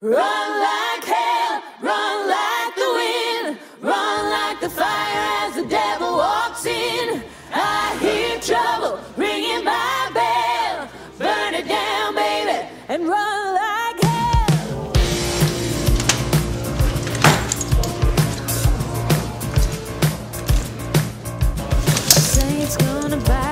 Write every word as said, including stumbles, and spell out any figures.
Run like hell, run like the wind, run like the fire as the devil walks in. I hear trouble ringing my bell, burn it down, baby, and run like hell. Say it's gonna bite.